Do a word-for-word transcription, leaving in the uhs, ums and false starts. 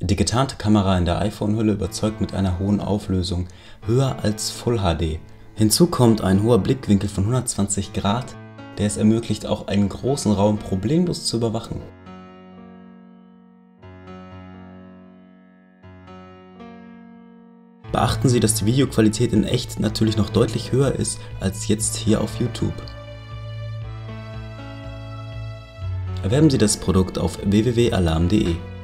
Die getarnte Kamera in der iPhone-Hülle überzeugt mit einer hohen Auflösung, höher als Full H D. Hinzu kommt ein hoher Blickwinkel von hundertzwanzig Grad, der es ermöglicht, auch einen großen Raum problemlos zu überwachen. Beachten Sie, dass die Videoqualität in echt natürlich noch deutlich höher ist als jetzt hier auf YouTube. Erwerben Sie das Produkt auf w w w punkt alarm punkt de.